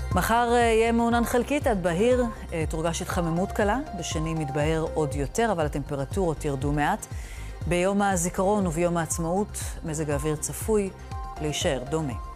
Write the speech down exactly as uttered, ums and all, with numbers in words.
מחר יהיה מעונן חלקית עד בהיר, תורגש התחממות קלה, בשני מתבהר עוד יותר, אבל הטמפרטורות ירדו מעט. ביום הזיכרון וביום העצמאות, מזג האוויר צפוי להישאר דומה.